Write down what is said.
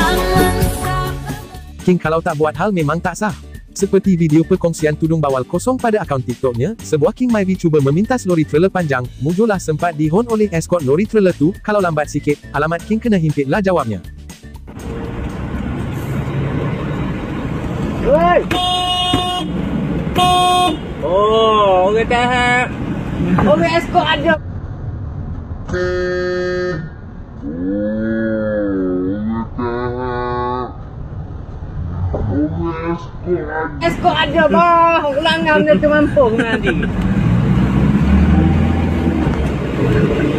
King kalau tak buat hal memang tak sah. Seperti video perkongsian tudung bawal kosong pada akaun TikToknya, sebuah King Myvi cuba memintas lori trailer panjang, mujurlah sempat dihon oleh eskort lori trailer tu, kalau lambat sikit, alamat King kena himpit lah jawabnya. Oi! Oh, orang tahap. Orang eskort ada. Eskort ada bah, ulangan dia tu mampu nanti.